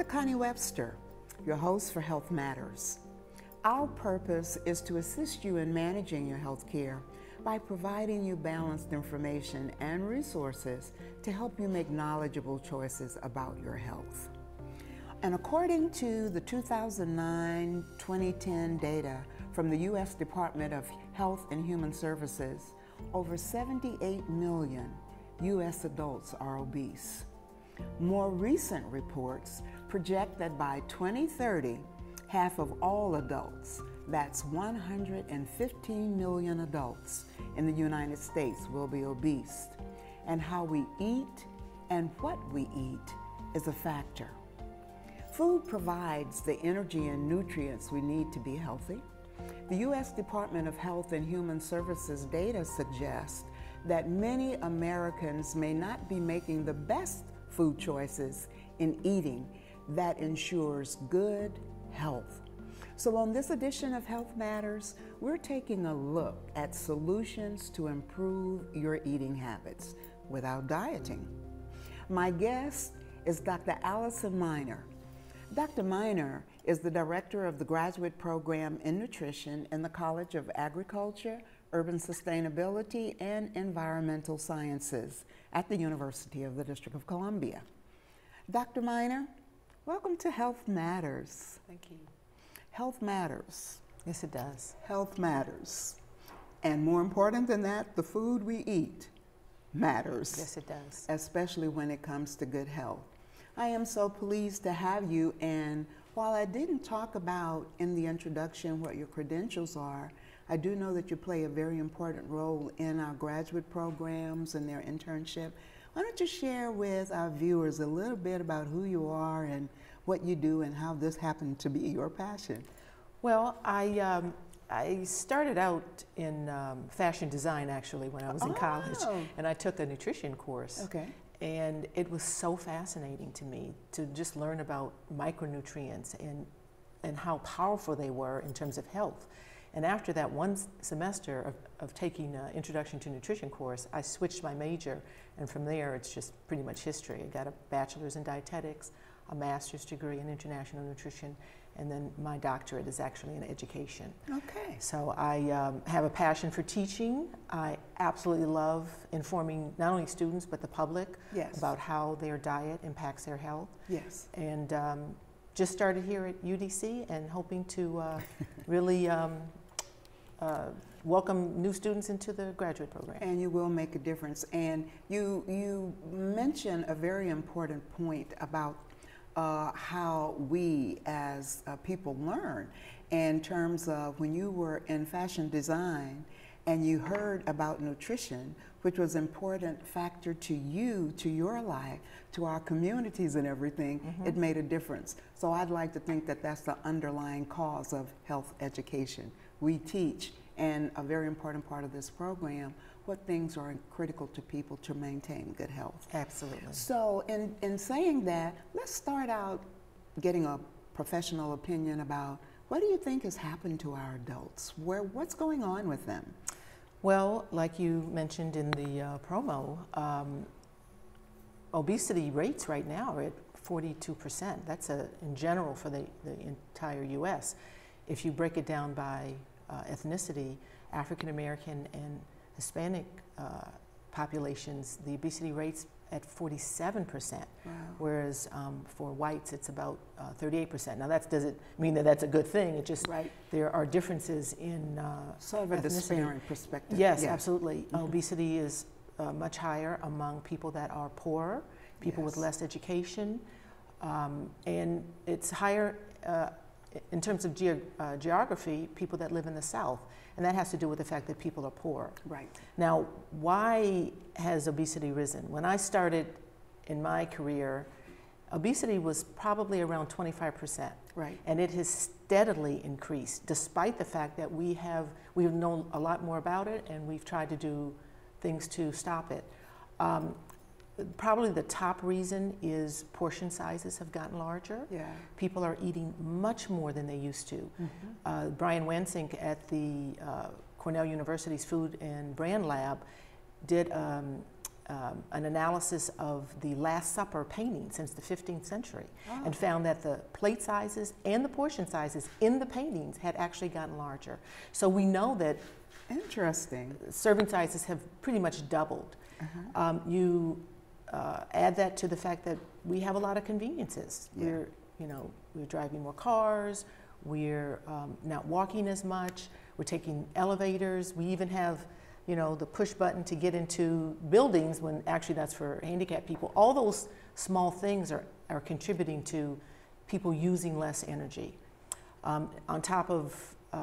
Connie Webster, your host for Health Matters. Our purpose is to assist you in managing your health care by providing you balanced information and resources to help you make knowledgeable choices about your health. And according to the 2009-2010 data from the U.S. Department of Health and Human Services, over 78 million U.S. adults are obese. More recent reports project that by 2030, half of all adults, that's 115 million adults in the United States, will be obese. And how we eat and what we eat is a factor. Food provides the energy and nutrients we need to be healthy. The U.S. Department of Health and Human Services data suggests that many Americans may not be making the best food choices in eating that ensures good health. So on this edition of Health Matters, we're taking a look at solutions to improve your eating habits without dieting. My guest is Dr. Allison Miner. Dr. Miner is the director of the graduate program in nutrition in the College of Agriculture, Urban Sustainability, and Environmental Sciences at the University of the District of Columbia. Dr. Miner, welcome to Health Matters. Thank you. Health matters. Yes, it does. Health matters. And more important than that, the food we eat matters. Yes, it does. Especially when it comes to good health. I am so pleased to have you, and while I didn't talk about in the introduction what your credentials are, I do know that you play a very important role in our graduate programs and their internship. Why don't you share with our viewers a little bit about who you are and what you do and how this happened to be your passion? Well, I started out in fashion design actually when I was in college, and I took a nutrition course. Okay. And it was so fascinating to me to just learn about micronutrients and how powerful they were in terms of health. And after that one semester of taking an Introduction to Nutrition course, I switched my major, and from there it's just pretty much history. I got a bachelor's in dietetics, a master's degree in international nutrition, and then my doctorate is actually in education. Okay. So I have a passion for teaching. I absolutely love informing not only students but the public about how their diet impacts their health. Yes. And just started here at UDC and hoping to really welcome new students into the graduate program. And you will make a difference. And you mentioned a very important point about how we as people learn in terms of when you were in fashion design and you heard about nutrition, which was an important factor to you, to your life, to our communities and everything, it made a difference. So I'd like to think that that's the underlying cause of health education. We teach, and a very important part of this program, what things are critical to people to maintain good health. Absolutely. So in saying that, let's start out getting a professional opinion about what do you think has happened to our adults? What's going on with them? Well, like you mentioned in the promo, obesity rates right now are at 42%. That's in general for the entire U.S. If you break it down by ethnicity, African American and Hispanic populations, the obesity rates at 47%, whereas for whites it's about 38%. Now that doesn't mean that that's a good thing. It just there are differences in sort of a disparate perspective. Yes, absolutely. Obesity is much higher among people that are poorer, people with less education, and it's higher in terms of geography, people that live in the South. And that has to do with the fact that people are poor. Right. Now, why has obesity risen? When I started in my career, obesity was probably around 25%. Right. And it has steadily increased, despite the fact that we've known a lot more about it and we've tried to do things to stop it. Probably the top reason is portion sizes have gotten larger. Yeah. People are eating much more than they used to. Brian Wansink at the Cornell University's Food and Brand Lab did an analysis of the Last Supper painting since the 15th century and found that the plate sizes and the portion sizes in the paintings had actually gotten larger. So we know that interesting serving sizes have pretty much doubled. You add that to the fact that we have a lot of conveniences. We're driving more cars, we're not walking as much, we're taking elevators, we even have the push button to get into buildings when actually that's for handicapped people. All those small things are contributing to people using less energy. On top of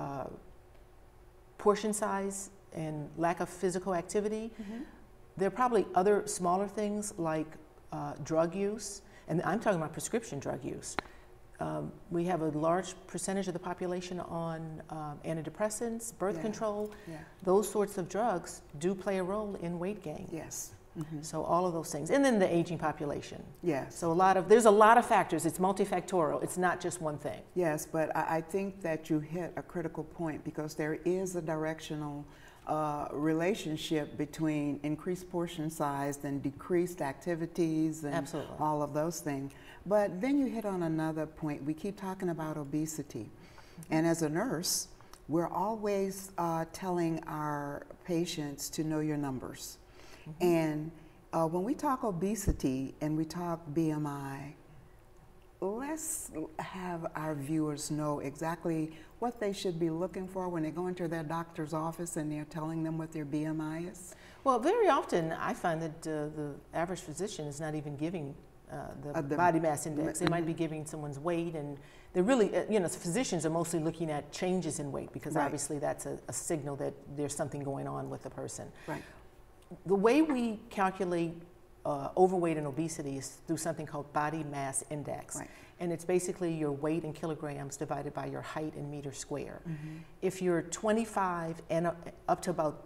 portion size and lack of physical activity, there are probably other smaller things like drug use, and I'm talking about prescription drug use. We have a large percentage of the population on antidepressants, birth control. Those sorts of drugs do play a role in weight gain. Yes. So all of those things. And then the aging population. Yes. So there's a lot of factors. It's multifactorial. It's not just one thing. Yes, but I think that you hit a critical point, because there is a directional relationship between increased portion size and decreased activities and all of those things. But then you hit on another point. We keep talking about obesity. And as a nurse, we're always telling our patients to know your numbers. And when we talk obesity and we talk BMI, let's have our viewers know exactly what they should be looking for when they go into their doctor's office and they're telling them what their BMI is. Well, very often I find that the average physician is not even giving the body mass index. They might be giving someone's weight, and they're really, physicians are mostly looking at changes in weight, because obviously that's a signal that there's something going on with the person. Right. The way we calculate overweight and obesity is through something called body mass index. Right. And it's basically your weight in kilograms divided by your height in meters square. If you're 25 and up to about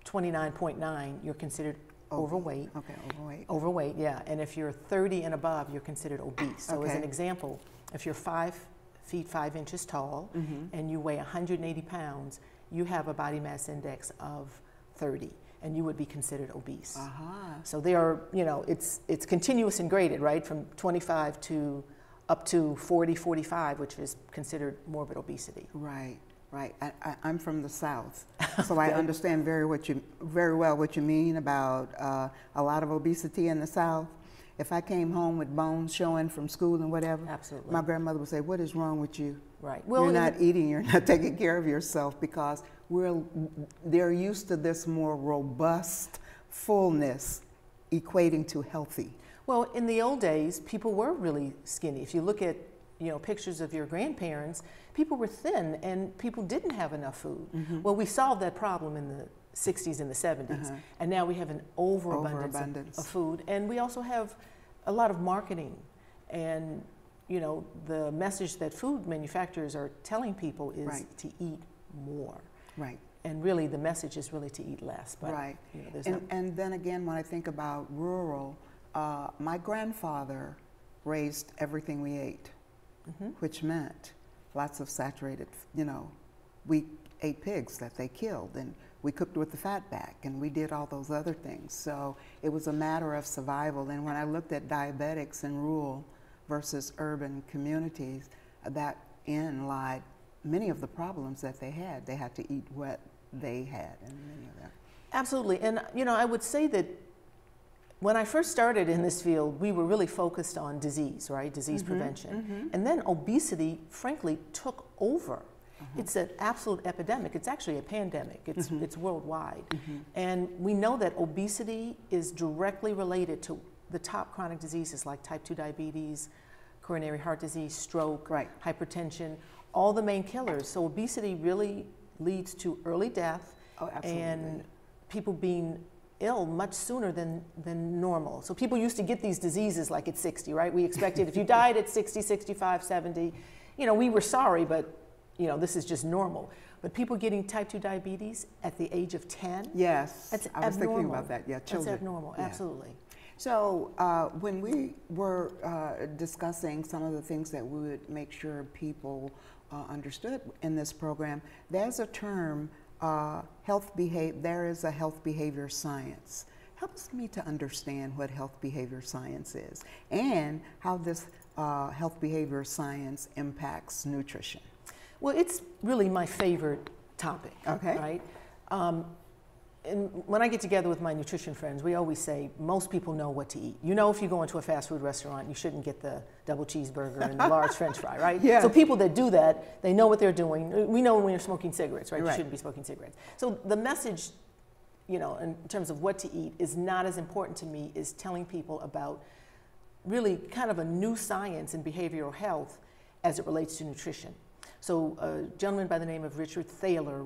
29.9, you're considered overweight. Okay, overweight. Overweight, yeah. And if you're 30 and above, you're considered obese. So as an example, if you're 5 feet 5 inches tall and you weigh 180 pounds, you have a body mass index of 30. And you would be considered obese. So they are, it's continuous and graded, right? From 25 to up to 40, 45, which is considered morbid obesity. Right, right. I'm from the South, so I understand very well what you mean about a lot of obesity in the South. If I came home with bones showing from school and whatever, my grandmother would say, "What is wrong with you? Right. Well, you're not eating, you're not taking care of yourself," because they're used to this more robust fullness equating to healthy. Well, in the old days, people were really skinny. If you look at pictures of your grandparents, people were thin and people didn't have enough food. Well, we solved that problem in the 60s and the 70s, and now we have an overabundance of food, and we also have a lot of marketing, and the message that food manufacturers are telling people is to eat more. Right. And really the message is really to eat less. But, and then again, when I think about rural, my grandfather raised everything we ate, which meant lots of saturated, we ate pigs that they killed, and we cooked with the fat back, and we did all those other things. So it was a matter of survival. And when I looked at diabetics in rural versus urban communities, that in lied many of the problems that they had. They had to eat what they had, and many of them. Absolutely. And I would say that when I first started in this field, we were really focused on disease, right? Disease prevention. And then obesity, frankly, took over. It's an absolute epidemic. It's actually a pandemic. It's worldwide. And we know that obesity is directly related to the top chronic diseases like type 2 diabetes, coronary heart disease, stroke, hypertension, all the main killers. So obesity really leads to early death and people being ill much sooner than normal. So people used to get these diseases like at 60, right? We expected if you died at 60, 65, 70, we were sorry, but this is just normal. But people getting type 2 diabetes at the age of 10? Yes, that's I was thinking about that, children. That's abnormal, absolutely. So when we were discussing some of the things that we would make sure people understood in this program, there's a term, there is a health behavior science. helps me to understand what health behavior science is and how this health behavior science impacts nutrition. Well, it's really my favorite topic, okay. Right? And when I get together with my nutrition friends, we always say most people know what to eat. You know, if you go into a fast food restaurant, you shouldn't get the double cheeseburger and the large French fry, right? Yeah. So people that do that, they know what they're doing. We know when you're smoking cigarettes, right? Right. You shouldn't be smoking cigarettes. So the message, you know, in terms of what to eat is not as important to me as telling people about really kind of a new science in behavioral health as it relates to nutrition. So a gentleman by the name of Richard Thaler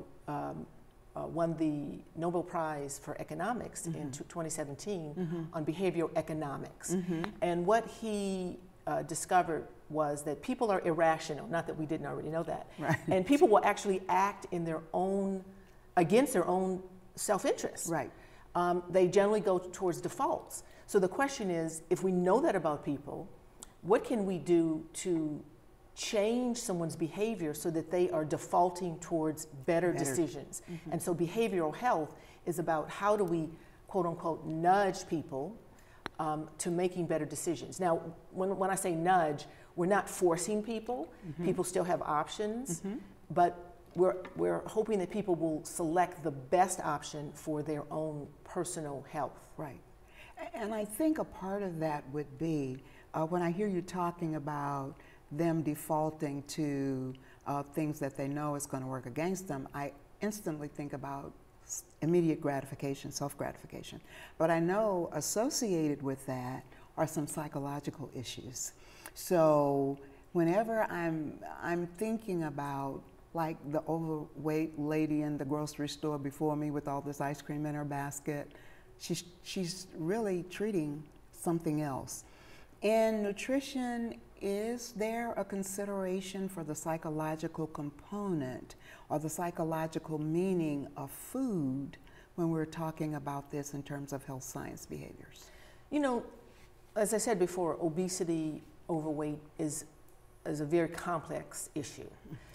won the Nobel Prize for Economics in 2017 on behavioral economics. And what he discovered was that people are irrational, not that we didn't already know that. Right. And people will actually act in their own, against their own self-interest. Right. They generally go towards defaults. So the question is, if we know that about people, what can we do to change someone's behavior so that they are defaulting towards better decisions? And so behavioral health is about how do we, quote unquote, nudge people to making better decisions. Now, when I say nudge, we're not forcing people. People still have options, but we're hoping that people will select the best option for their own personal health. Right. And I think a part of that would be, when I hear you talking about them defaulting to things that they know is going to work against them, I instantly think about immediate gratification, self-gratification. But I know associated with that are some psychological issues. So whenever I'm thinking about like the overweight lady in the grocery store before me with all this ice cream in her basket, she's really treating something else. In nutrition, is there a consideration for the psychological component or the psychological meaning of food when we're talking about this in terms of health science behaviors? You know, as I said before, obesity, overweight is a very complex issue.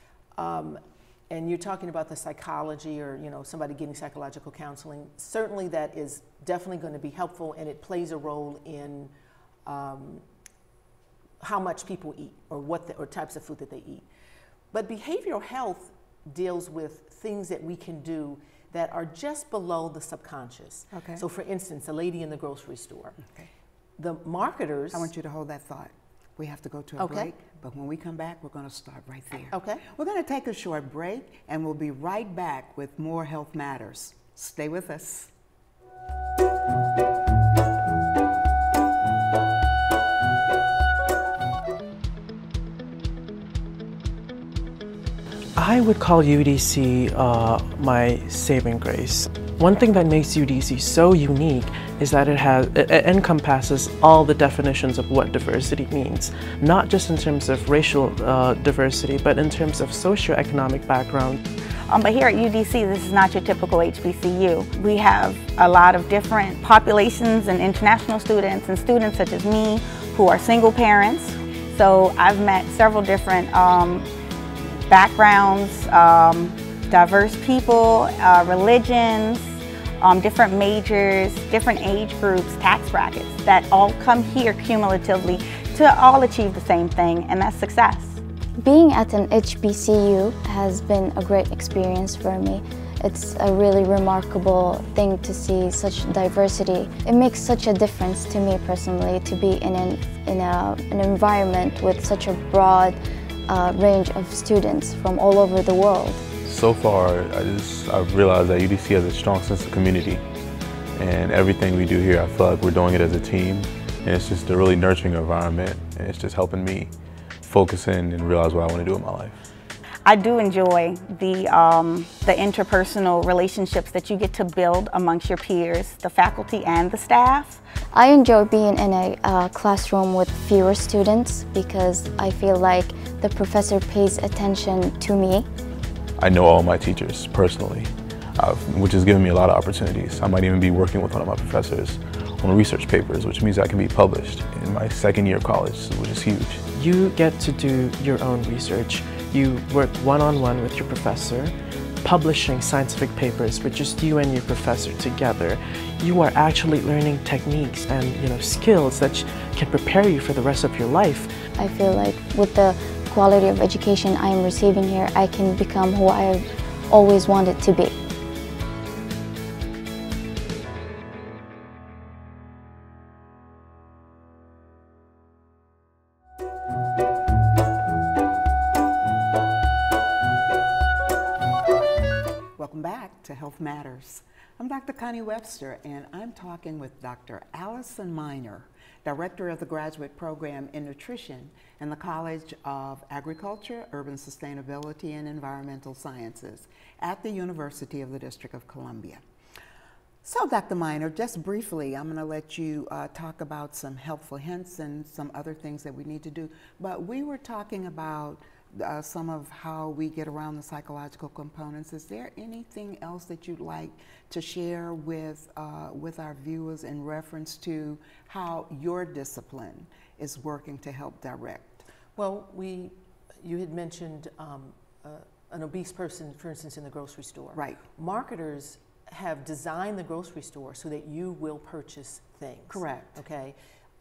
And you're talking about the psychology or, you know, somebody getting psychological counseling. Certainly that is definitely going to be helpful, and it plays a role in how much people eat or types of food that they eat. But behavioral health deals with things that we can do that are just below the subconscious. Okay. So for instance, a lady in the grocery store. Okay. The marketers... I want you to hold that thought. We have to go to a break, but when we come back, we're going to start right there. Okay. We're going to take a short break, and we'll be right back with more Health Matters. Stay with us. I would call UDC my saving grace. One thing that makes UDC so unique is that it encompasses all the definitions of what diversity means, not just in terms of racial diversity, but in terms of socioeconomic background. But here at UDC, this is not your typical HBCU. We have a lot of different populations and international students and students such as me who are single parents. So I've met several different backgrounds, diverse people, religions, different majors, different age groups, tax brackets that all come here cumulatively to all achieve the same thing, and that's success. Being at an HBCU has been a great experience for me. It's a really remarkable thing to see such diversity. It makes such a difference to me personally to be in an environment with such a broad range of students from all over the world. So far, I've realized that UDC has a strong sense of community, and everything we do here, I feel like we're doing it as a team, and it's just a really nurturing environment, and it's just helping me focus in and realize what I want to do in my life. I do enjoy the interpersonal relationships that you get to build amongst your peers, the faculty and the staff. I enjoy being in a classroom with fewer students because I feel like the professor pays attention to me. I know all my teachers personally, which has given me a lot of opportunities. I might even be working with one of my professors on research papers, which means I can be published in my second year of college, which is huge. You get to do your own research. You work one-on-one with your professor. publishing scientific papers with just you and your professor together, you are actually learning techniques and skills that can prepare you for the rest of your life. I feel like with the quality of education I am receiving here, I can become who I have always wanted to be. Welcome back to Health Matters. I'm Dr. Connie Webster, and I'm talking with Dr. Allison Miner, Director of the Graduate Program in Nutrition in the College of Agriculture, Urban Sustainability, and Environmental Sciences at the University of the District of Columbia. So, Dr. Miner, just briefly, I'm going to let you talk about some helpful hints and some other things that we need to do. But we were talking about some of how we get around the psychological components. Is there anything else that you'd like to share with our viewers in reference to how your discipline is working to help direct? Well, you had mentioned an obese person, for instance, in the grocery store. Right. Marketers have designed the grocery store so that you will purchase things. Correct. Okay.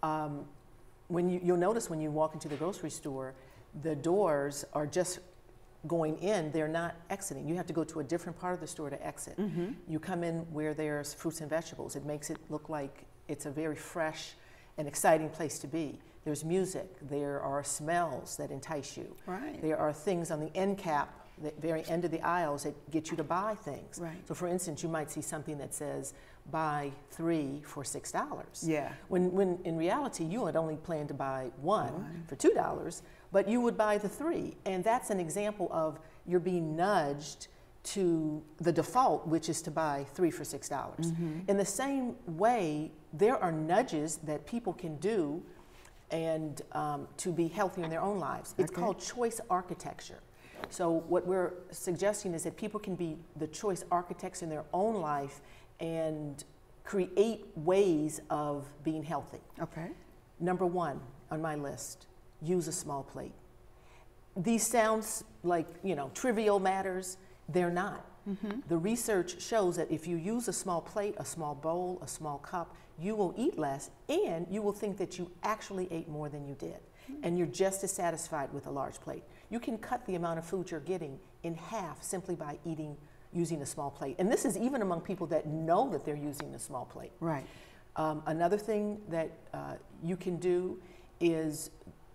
You'll notice when you walk into the grocery store, the doors are just going in, they're not exiting. You have to go to a different part of the store to exit. Mm-hmm. You come in where there's fruits and vegetables. It makes it look like it's a very fresh and exciting place to be. There's music, there are smells that entice you. Right. There are things on the end cap, the very end of the aisles, that get you to buy things. Right. So for instance, you might see something that says, buy 3 for $6. Yeah. When in reality, you had only planned to buy one for $2, but you would buy the 3. And that's an example of you're being nudged to the default, which is to buy 3 for $6. Mm-hmm. In the same way, there are nudges that people can do and to be healthier in their own lives. It's called choice architecture. So what we're suggesting is that people can be the choice architects in their own life and create ways of being healthy. Okay. Number 1 on my list, use a small plate. These sounds like, trivial matters. They're not. Mm-hmm. The research shows that if you use a small plate, a small bowl, a small cup, you will eat less and you will think that you actually ate more than you did. Mm-hmm. And you're just as satisfied with a large plate. You can cut the amount of food you're getting in half simply by using a small plate. And this is even among people that know that they're using a small plate. Right. Another thing that you can do is,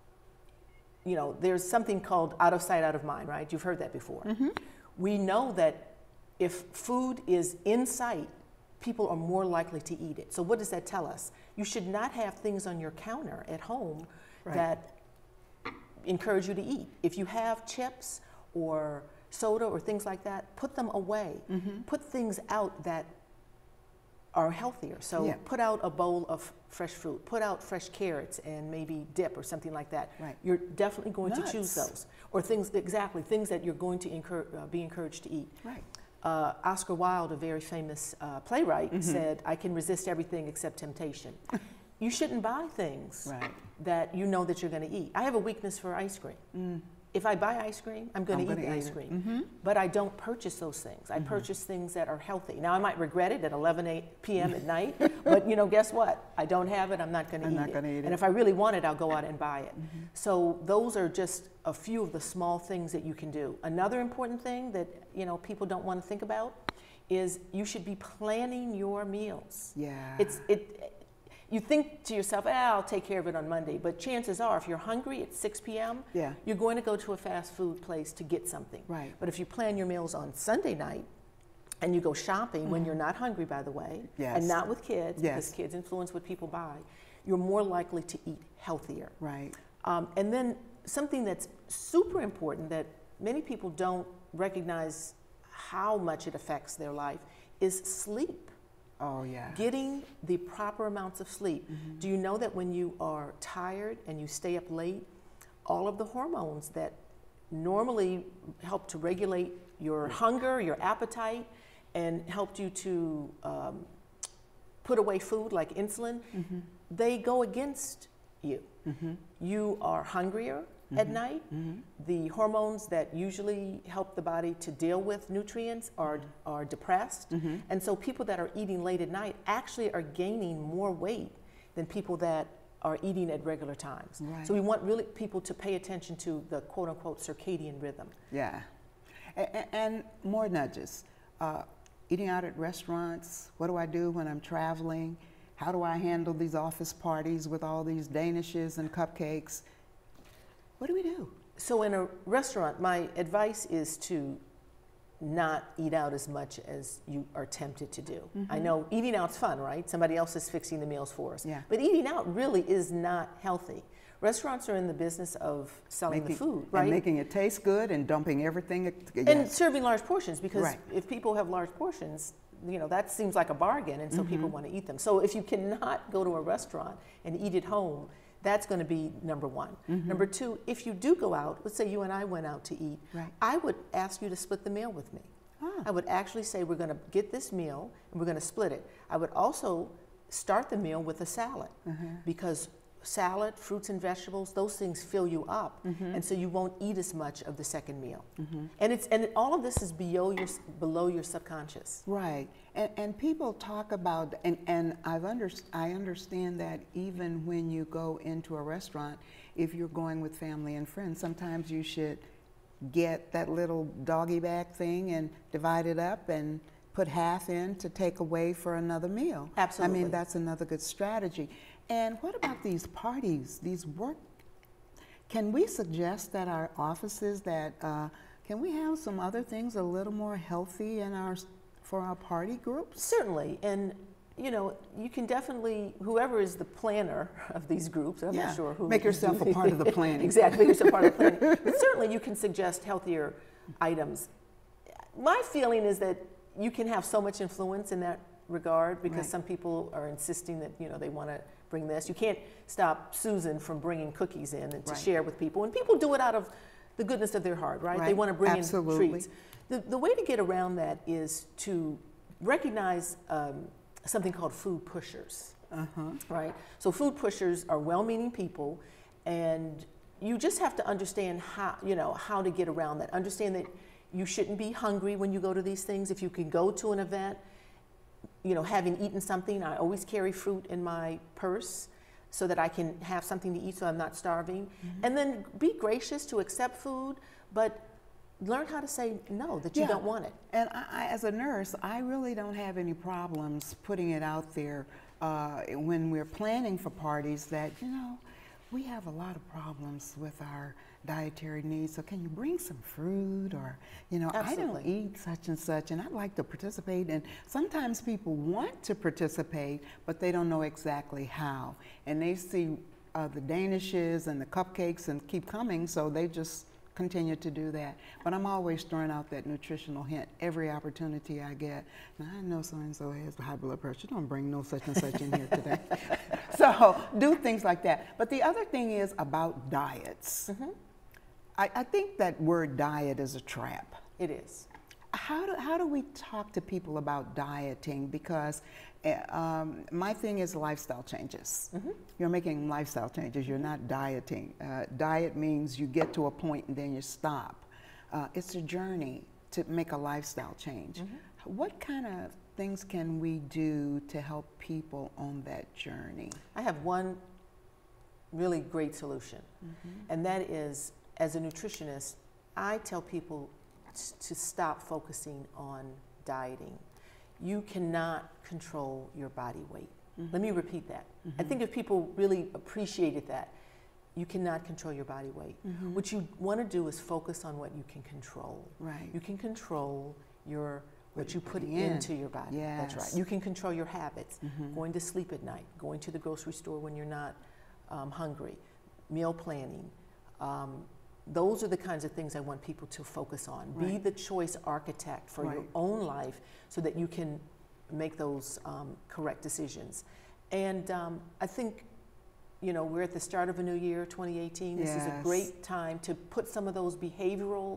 there's something called out of sight, out of mind, right? You've heard that before. Mm-hmm. We know that if food is in sight, people are more likely to eat it. So what does that tell us? You should not have things on your counter at home that encourage you to eat. If you have chips or soda or things like that, put them away. Mm-hmm. Put things out that are healthier. So put out a bowl of fresh fruit, put out fresh carrots and maybe dip or something like that. Right. You're definitely going to choose those. Or things that you're going to be encouraged to eat. Right. Oscar Wilde, a very famous playwright, said, "I can resist everything except temptation." You shouldn't buy things that you know that you're going to eat. I have a weakness for ice cream. Mm. If I buy ice cream, I'm going to eat the ice cream. Mm-hmm. But I don't purchase those things. I purchase things that are healthy. Now, I might regret it at 11 p.m. at night, but guess what? I don't have it, I'm not going to eat it. And if I really want it, I'll go out and buy it. Mm-hmm. So those are just a few of the small things that you can do. Another important thing that people don't want to think about is you should be planning your meals. Yeah. You think to yourself, I'll take care of it on Monday. But chances are, if you're hungry at 6 p.m., you're going to go to a fast food place to get something. Right. But if you plan your meals on Sunday night and you go shopping when you're not hungry, by the way, and not with kids, because kids influence what people buy, you're more likely to eat healthier. Right. And then something that's super important that many people don't recognize how much it affects their life is sleep. Oh, yeah. Getting the proper amounts of sleep. Mm-hmm. Do you know that when you are tired and you stay up late, all of the hormones that normally help to regulate your hunger, your appetite, and helped you to put away food like insulin, they go against you. Mm-hmm. You are hungrier, at night. The hormones that usually help the body to deal with nutrients are depressed. And so people that are eating late at night actually are gaining more weight than people that are eating at regular times. Right. So we want really people to pay attention to the quote unquote circadian rhythm. Yeah. And more nudges. Eating out at restaurants, what do I do when I'm traveling? How do I handle these office parties with all these danishes and cupcakes? What do we do? So in a restaurant, my advice is to not eat out as much as you are tempted to do. I know eating out's fun, right? Somebody else is fixing the meals for us. Yeah. But eating out really is not healthy. Restaurants are in the business of selling the food, right? And making it taste good and dumping everything. And serving large portions, because Right. if people have large portions, you know, that seems like a bargain, and so people want to eat them. So if you cannot go to a restaurant and eat at home, that's going to be number one. Number two, if you do go out, let's say you and I went out to eat, Right. I would ask you to split the meal with me. I would actually say, we're going to get this meal and we're going to split it. I would also start the meal with a salad, because salad, fruits and vegetables, those things fill you up, and so you won't eat as much of the second meal. And all of this is below your subconscious. Right. And people talk about, and I understand that even when you go into a restaurant, if you're going with family and friends, sometimes you should get that little doggy bag thing and divide it up and put half in to take away for another meal. Absolutely. I mean, that's another good strategy. And what about these parties, these work? Can we suggest that our offices can we have some other things a little more healthy for our party groups? Certainly, and you know, you can definitely, whoever is the planner of these groups, I'm not sure who. Make yourself a part of the planning. Exactly, make yourself part of the planning. But certainly you can suggest healthier items. My feeling is that you can have so much influence in that regard, because some people are insisting that, you know, they want to bring this. You can't stop Susan from bringing cookies in and to share with people. And people do it out of the goodness of their heart, right? They want to bring in treats. The way to get around that is to recognize something called food pushers, right? So food pushers are well-meaning people, and you just have to understand how to get around that. Understand that you shouldn't be hungry when you go to these things. If you can go to an event, you know, having eaten something, I always carry fruit in my purse so that I can have something to eat so I'm not starving. And then be gracious to accept food, but learn how to say no, that you don't want it. And I, as a nurse, I really don't have any problems putting it out there when we're planning for parties that, you know, we have a lot of problems with our dietary needs, so can you bring some fruit, or, you know, Absolutely. I don't eat such and such and I'd like to participate. And sometimes people want to participate, but they don't know exactly how. And they see the danishes and the cupcakes and keep coming, so they just continue to do that. But I'm always throwing out that nutritional hint every opportunity I get. Now, I know so-and-so has high blood pressure. Don't bring no such and such in here today. So do things like that. But the other thing is about diets. I think that word diet is a trap. It is. How do we talk to people about dieting? Because my thing is lifestyle changes. You're making lifestyle changes. You're not dieting. Diet means you get to a point and then you stop. It's a journey to make a lifestyle change. What kind of things can we do to help people on that journey? I have one really great solution, and that is, as a nutritionist, I tell people to stop focusing on dieting. You cannot control your body weight. Let me repeat that. I think if people really appreciated that, you cannot control your body weight. What you want to do is focus on what you can control. Right. You can control what you put into your body. Yes. That's right. You can control your habits. Going to sleep at night, going to the grocery store when you're not hungry, meal planning. Those are the kinds of things I want people to focus on. Right. Be the choice architect for your own life so that you can make those correct decisions. And I think, you know, we're at the start of a new year, 2018. This is a great time to put some of those behavioral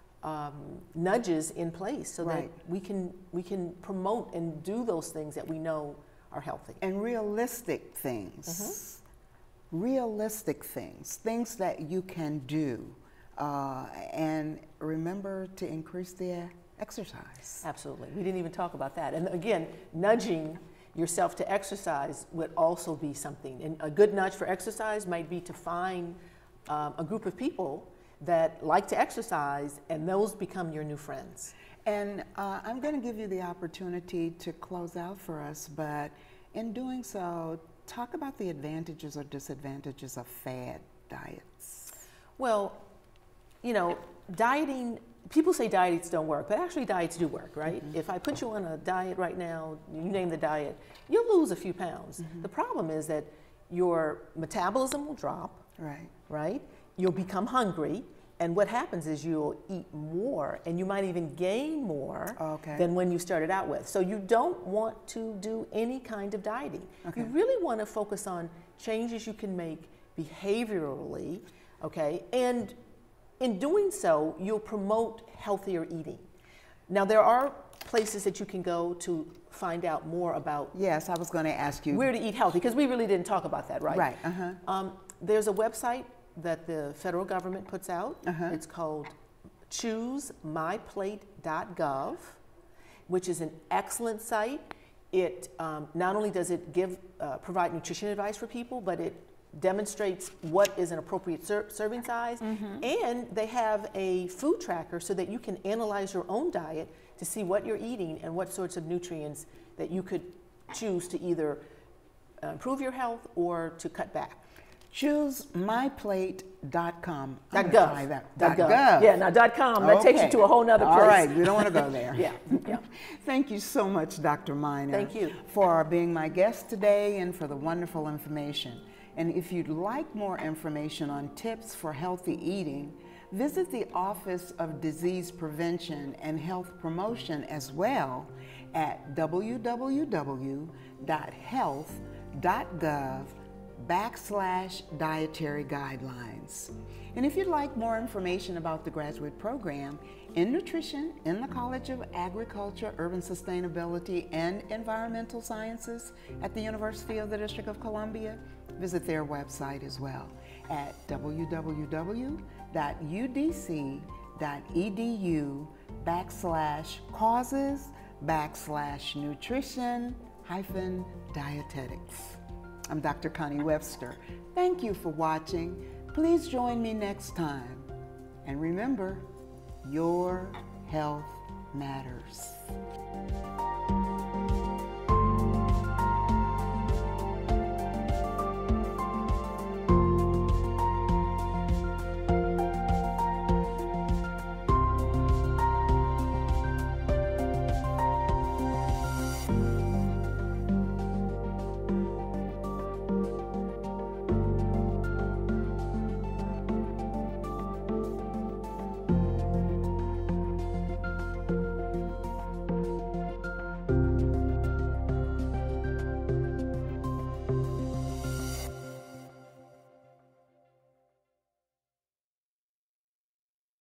nudges in place so that we can promote and do those things that we know are healthy. And realistic things. realistic things, things that you can do, and remember to increase the exercise. Absolutely. We didn't even talk about that. And again, nudging yourself to exercise would also be something. And a good nudge for exercise might be to find a group of people that like to exercise, and those become your new friends. And I'm going to give you the opportunity to close out for us, but in doing so, talk about the advantages or disadvantages of fad diets. Well, you know, dieting, people say diets don't work, but actually diets do work, right? Mm-hmm. If I put you on a diet right now, you name the diet, you'll lose a few pounds. Mm-hmm. The problem is that your metabolism will drop, right? You'll become hungry, and what happens is you'll eat more, and you might even gain more than when you started out with. So you don't want to do any kind of dieting. You really want to focus on changes you can make behaviorally, and in doing so, you'll promote healthier eating. Now, there are places that you can go to find out more about. Yes, I was going to ask you where to eat healthy, because we really didn't talk about that, right? Right. There's a website that the federal government puts out. It's called ChooseMyPlate.gov, which is an excellent site. It not only does it provide nutrition advice for people, but it demonstrates what is an appropriate serving size, and they have a food tracker so that you can analyze your own diet to see what you're eating and what sorts of nutrients that you could choose to either improve your health or to cut back. ChooseMyPlate.com. .gov. .gov. Yeah, now .com, that takes you to a whole nother place. All right, we don't want to go there. Yeah. Thank you so much, Dr. Miner. Thank you. For being my guest today and for the wonderful information. And if you'd like more information on tips for healthy eating, visit the Office of Disease Prevention and Health Promotion as well at www.health.gov/dietary guidelines. And if you'd like more information about the graduate program in nutrition in the College of Agriculture, Urban Sustainability, and Environmental Sciences at the University of the District of Columbia, visit their website as well at www.udc.edu/causes/nutrition-dietetics. I'm Dr. Connie Webster. Thank you for watching. Please join me next time. And remember, your health matters.